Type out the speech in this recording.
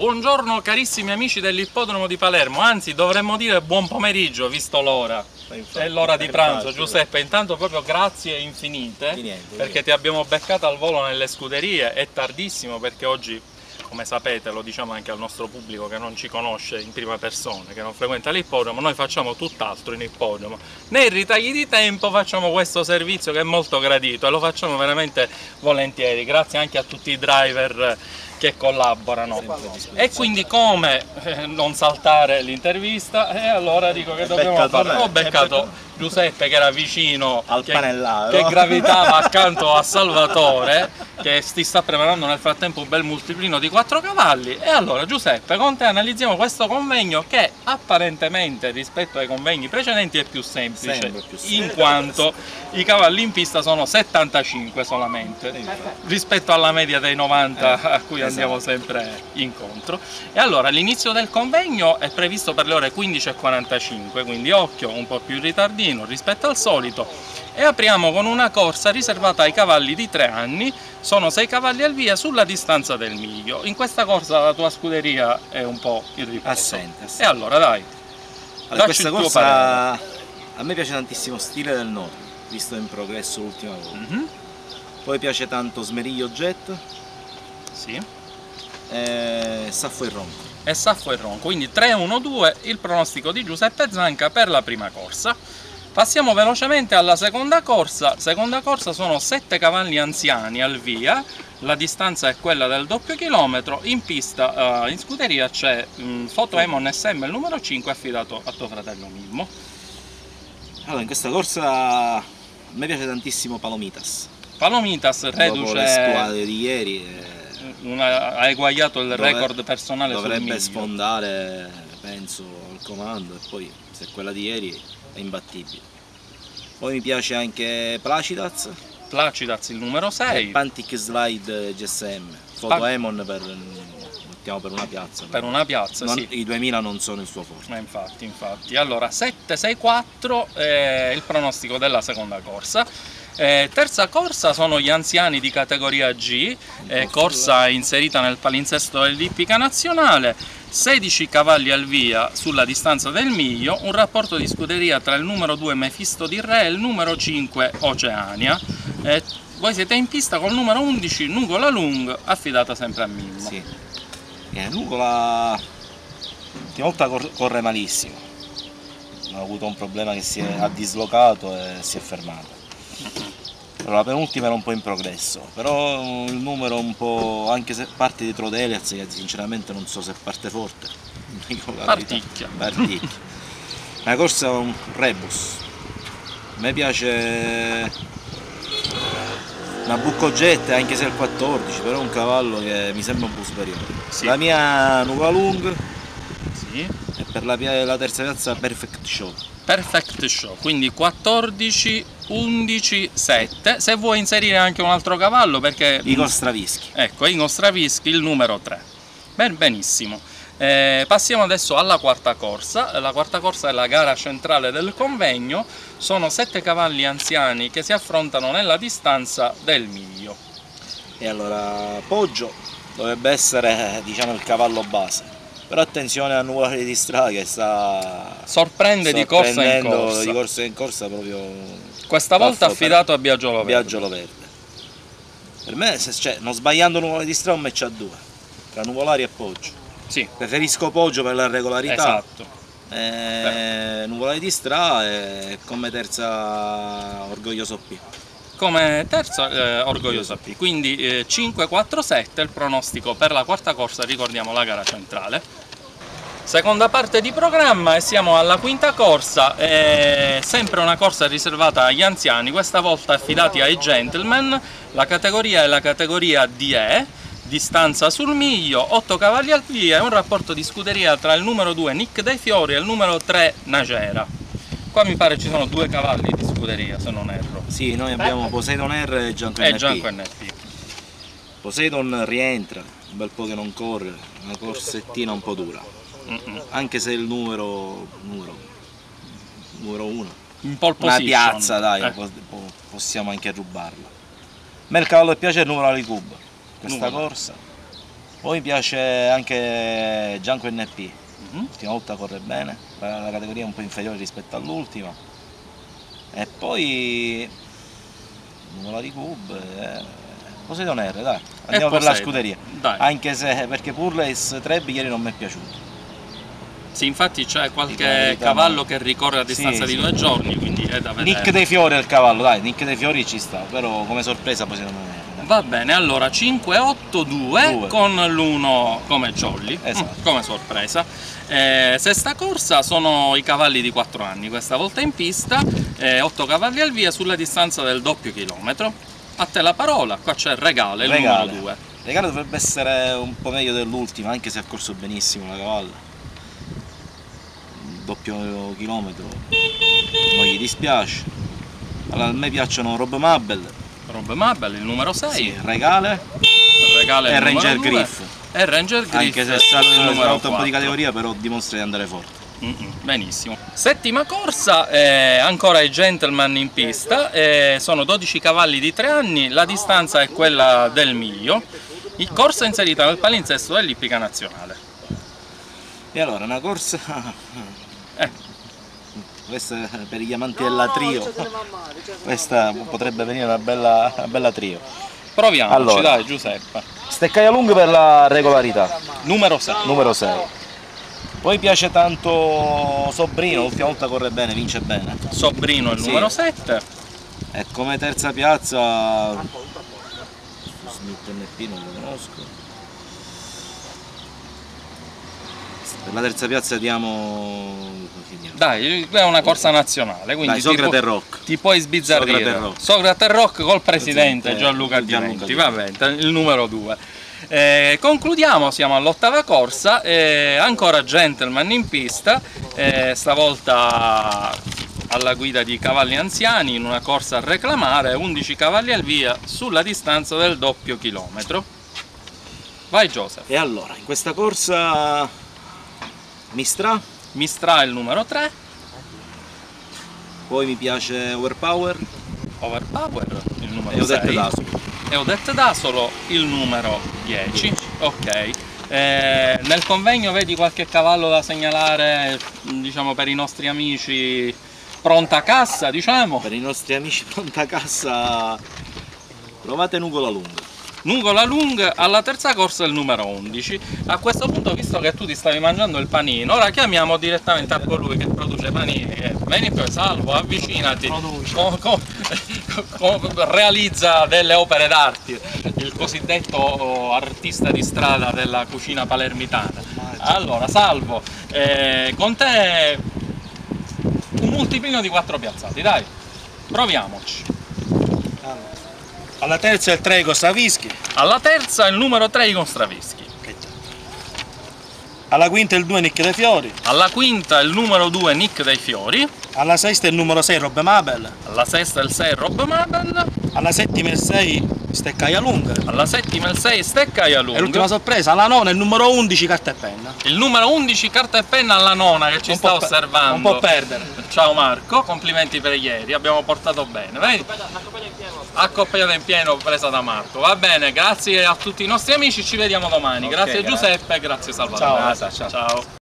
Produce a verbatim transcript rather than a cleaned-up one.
Buongiorno carissimi amici dell'ippodromo di Palermo, anzi dovremmo dire buon pomeriggio visto l'ora. È l'ora di pranzo, Giuseppe. Intanto proprio grazie infinite, niente, perché ti abbiamo beccato al volo nelle scuderie. È tardissimo perché oggi, come sapete, lo diciamo anche al nostro pubblico che non ci conosce in prima persona, che non frequenta l'ippodromo, noi facciamo tutt'altro in ippodromo. Nei ritagli di tempo facciamo questo servizio che è molto gradito e lo facciamo veramente volentieri, grazie anche a tutti i driver che collaborano. E quindi come eh, non saltare l'intervista? E allora dico che dobbiamo fare. Ho beccato Giuseppe che era vicino al che, panellaro, che gravitava accanto a Salvatore, che ti sta preparando nel frattempo un bel multiplino di quattro cavalli. E allora Giuseppe, con te analizziamo questo convegno che apparentemente rispetto ai convegni precedenti è più semplice, più semplice. in quanto i cavalli in pista sono settantacinque solamente rispetto alla media dei novanta a cui andiamo sempre incontro. E allora l'inizio del convegno è previsto per le ore quindici e quarantacinque, quindi occhio, un po' più ritardino rispetto al solito, e apriamo con una corsa riservata ai cavalli di tre anni. Sono sei cavalli al via sulla distanza del miglio. In questa corsa la tua scuderia è un po' in riposo. Assente, assente. E allora dai, allora, questa corsa a me piace tantissimo Stile del Nord, visto in progresso l'ultima volta. Mm-hmm. Poi piace tanto Smeriglio Jet. Sì. E Saffo e Ronco. E Saffo e Ronco, quindi tre uno due il pronostico di Giuseppe Zanca per la prima corsa. Passiamo velocemente alla seconda corsa. Seconda corsa sono sette cavalli anziani al via, la distanza è quella del doppio chilometro. In pista, uh, in scuderia c'è um, Photo Emon S M il numero cinque affidato a tuo fratello Mimmo. Allora, in questa corsa a me piace tantissimo Palomitas. Palomitas, reduce dopo le squadre di ieri, eh, una, ha eguagliato il dove, record personale dovrebbe sul miglio. sfondare, penso, al comando, e poi se quella di ieri è imbattibile. Poi mi piace anche Placidaz. Placidaz il numero sei. E Pantic Slide G S M. Photo Pan Emon per, mettiamo per una piazza. Per una piazza, non, sì. I duemila non sono il suo forte. Ma infatti, infatti. Allora, sette sei quattro è il pronostico della seconda corsa. Eh, terza corsa sono gli anziani di categoria G, eh, corsa inserita nel palinsesto dell'Ippica Nazionale. sedici cavalli al via sulla distanza del miglio, un rapporto di scuderia tra il numero due Mefisto di Re e il numero cinque Oceania. Eh, voi siete in pista col numero undici Nugola Lung, affidata sempre a Mimmo. Sì. Eh, Nugola l'ultima volta cor corre malissimo, ha avuto un problema che si è ha dislocato e si è fermato. Allora, la penultima era un po' in progresso, però il numero un po', anche se parte dietro Deliaz, che sinceramente non so se parte forte. Particchia. Particchia. La corsa è un rebus. A me piace Nabucco Jet, anche se è il quattordici, però è un cavallo che mi sembra un po' superiore. Sì. La mia Nugola Lung, sì. E per la, la terza piazza Perfect Show. Perfect Show, quindi quattordici, undici, sette. Se vuoi inserire anche un altro cavallo, perché Igor Stravinsky. Ecco, Igor Stravinsky il numero tre. Ben, benissimo. Eh, passiamo adesso alla quarta corsa. La quarta corsa è la gara centrale del convegno. Sono sette cavalli anziani che si affrontano nella distanza del miglio. E allora Poggio dovrebbe essere, diciamo, il cavallo base. Però attenzione a Nuvolari di Strada che sta sorprende di corsa in corsa. di corsa in corsa proprio. Questa volta affidato a Biagiolo Verde. Biagiolo Verde. Per me, se, cioè, non sbagliando Nuvolari di Strada, un match a due tra Nuvolari e Poggio. Sì. Preferisco Poggio per la regolarità. Esatto. Eh, Nuvolari di Strada e come terza Orgoglioso P. Come terza eh, Orgogliosa P, quindi eh, cinque quattro sette il pronostico per la quarta corsa, ricordiamo la gara centrale. Seconda parte di programma e siamo alla quinta corsa, eh, sempre una corsa riservata agli anziani, questa volta affidati ai gentleman. La categoria è la categoria D E, distanza sul miglio, otto cavalli al via e un rapporto di scuderia tra il numero due Nick dei Fiori e il numero tre Nagera. Qua mi pare ci sono due cavalli di scuderia, se non erro. Sì, noi abbiamo Poseidon R e Gianco N P. E Gianco N P. Poseidon rientra, un bel po' che non corre, una corsettina un po' dura. Mm -mm. Anche se il numero numero numero uno, in pole una position. piazza, dai, eh. possiamo anche rubarlo. A me il cavallo che piace è il numero Alicub, questa numero. corsa. Poi mi piace anche Gianco N P, Mm-hmm. l'ultima volta corre bene, la, la categoria è un po' inferiore rispetto all'ultima. E poi nuvola di Cub, eh, Poseidon R, dai, andiamo per la scuderia. Dai. Anche se perché Purlace Trebbi ieri non mi è piaciuto. Sì, infatti c'è qualche verità, cavallo ma... che ricorre a distanza sì, di sì. due giorni, quindi è da vedere. Nick dei Fiori è il cavallo, dai, Nick dei Fiori ci sta, però come sorpresa poi secondo me. Va bene, allora cinque otto due Due. con l'uno come jolly, Esatto. mm, come sorpresa. Eh, sesta corsa sono i cavalli di quattro anni, questa volta in pista, eh, otto cavalli al via sulla distanza del doppio chilometro. A te la parola, qua c'è Regale, il Regale. numero due. Regale dovrebbe essere un po' meglio dell'ultima, anche se ha corso benissimo la cavalla. Doppio chilometro, non gli dispiace. Allora, a me piacciono Rob Mabel, Rob Mabel, il numero sei, sì, Regale Regale e il Ranger numero due, Griff. e Ranger Griff, Anche se sta il numero un po' di quattro. categoria, però dimostra di andare forte. Mm-mm, benissimo. Settima corsa, eh, ancora i gentleman in pista, eh, sono dodici cavalli di tre anni, la distanza è quella del miglio, il corsa inserita nel palinsesto dell'Ippica Nazionale. E allora, una corsa, Eh, questa è per gli amanti della trio, questa potrebbe venire una bella, una bella trio. proviamoci, Allora. dai Giuseppe. Steccaia lungo per la regolarità, Numero sei. numero sei. Poi piace tanto Sobrino, l'ultima volta corre bene, vince bene. Sobrino il Sì. numero sette. E come terza piazza Smith N P non lo conosco. Per la terza piazza diamo, che diamo? Dai, è una corsa nazionale, quindi Dai, Socrate ti, e pu- Rock. ti puoi sbizzarrire. Socrate e Rock. Socrate e Rock col presidente Presidente Gianluca Gianluca Diventi, va bene, il numero due. Eh, concludiamo, siamo all'ottava corsa, eh, ancora gentleman in pista, eh, stavolta alla guida di cavalli anziani in una corsa a reclamare, undici cavalli al via sulla distanza del doppio chilometro. Vai Joseph. E allora, in questa corsa Mistra, Mistra il numero tre, poi mi piace Overpower Overpower il numero e Odette sei. Dasolo. E Odette Dasolo il numero dieci. Ok. Eh, nel convegno vedi qualche cavallo da segnalare, diciamo, per i nostri amici pronta cassa, diciamo? Per i nostri amici pronta cassa provate Nuvola Lunga. Nuvola Lunga alla terza corsa il numero undici. A questo punto, visto che tu ti stavi mangiando il panino, ora chiamiamo direttamente a colui che produce panini. Eh, Vieni qui, Salvo, avvicinati. Co- co- co- realizza delle opere d'arte, il cosiddetto artista di strada della cucina palermitana. Allora, Salvo, eh, con te un multiplino di quattro piazzati, dai, proviamoci. Alla terza il tre con Stravinsky, Alla terza il numero tre con Stravinsky. alla quinta il due Nick dei Fiori, Alla quinta il numero due Nick dei Fiori. alla sesta il numero sei Rob Mabel, Alla sesta il sei Rob Mabel. alla settima il sei Steccaia Lunga Alla settima il sei Steccaia e l'ultima Lunga. sorpresa alla nona il numero undici Carta e Penna. Il numero undici carta e penna alla nona che ci Non sta può per- osservando. non può perdere. Ciao Marco, complimenti per ieri, abbiamo portato bene. Vedi? Accompagnata in pieno presa da Marco. Va bene, grazie a tutti i nostri amici, ci vediamo domani. Ok, grazie grazie. Giuseppe, grazie Salvatore. Ciao. ciao. ciao.